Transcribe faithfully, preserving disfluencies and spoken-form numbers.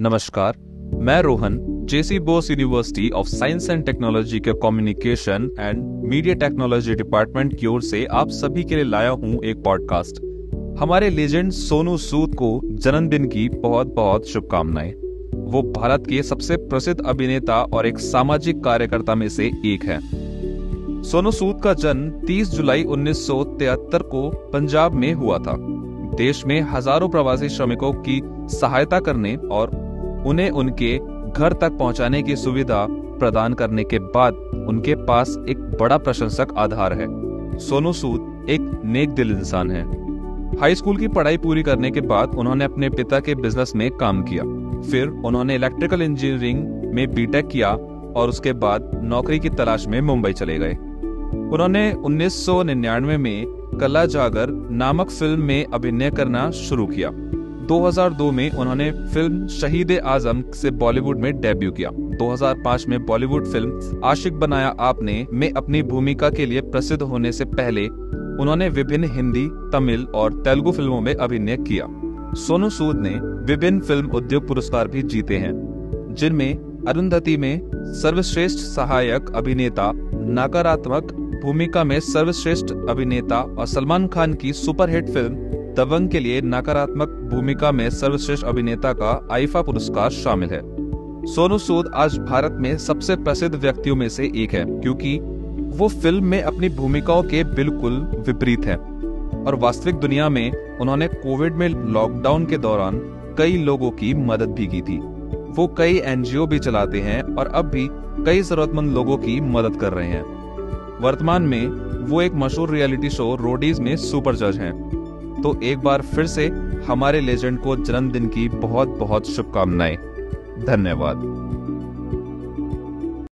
नमस्कार, मैं Rohan JC Bose university of science and technology के communication and media technology department की ओर से आप सभी के लिए लाया हूं एक पॉडकास्ट। हमारे लेजेंड सोनू सूद को जन्मदिन की बहुत बहुत शुभकामनाएं। वो भारत के सबसे प्रसिद्ध अभिनेता और एक सामाजिक कार्यकर्ता में से एक है। सोनू सूद का जन्म तीस जुलाई उन्नीस सौ तिहत्तर को पंजाब में हुआ था। देश में हजारों प्रवासी श्रमिकों की सहायता करने और उन्हें उनके घर तक पहुंचाने की सुविधा प्रदान करने के बाद उनके पास एक बड़ा प्रशंसक आधार है। सोनू सूद एक नेक दिल इंसान है। हाई स्कूल की पढ़ाई पूरी करने के बाद उन्होंने अपने पिता के बिजनेस में काम किया। फिर उन्होंने इलेक्ट्रिकल इंजीनियरिंग में बीटेक किया और उसके बाद नौकरी की तलाश में मुंबई चले गए। उन्होंने उन्नीस सौ निन्यानवे में कला जागर नामक फिल्म में अभिनय करना शुरू किया। दो हज़ार दो में उन्होंने फिल्म शहीद-ए-आजम से बॉलीवुड में डेब्यू किया। दो हज़ार पाँच में बॉलीवुड फिल्म आशिक बनाया आपने में अपनी भूमिका के लिए प्रसिद्ध होने से पहले उन्होंने विभिन्न हिंदी, तमिल और तेलुगु फिल्मों में अभिनय किया। सोनू सूद ने विभिन्न फिल्म उद्योग पुरस्कार भी जीते हैं, जिनमें अरुंधति में सर्वश्रेष्ठ सहायक अभिनेता, नकारात्मक भूमिका में सर्वश्रेष्ठ अभिनेता और सलमान खान की सुपरहिट फिल्म दबंग के लिए नकारात्मक भूमिका में सर्वश्रेष्ठ अभिनेता का आईफा पुरस्कार शामिल है। सोनू सूद आज भारत में सबसे प्रसिद्ध व्यक्तियों में से एक है, क्योंकि वो फिल्म में अपनी भूमिकाओं के बिल्कुल विपरीत है और वास्तविक दुनिया में उन्होंने कोविड में लॉकडाउन के दौरान कई लोगों की मदद भी की थी। वो कई एनजीओ भी चलाते हैं और अब भी कई जरूरतमंद लोगों की मदद कर रहे हैं। वर्तमान में वो एक मशहूर रियलिटी शो रोडीज में सुपर जज हैं। तो एक बार फिर से हमारे लेजेंड को जन्मदिन की बहुत बहुत शुभकामनाएं। धन्यवाद।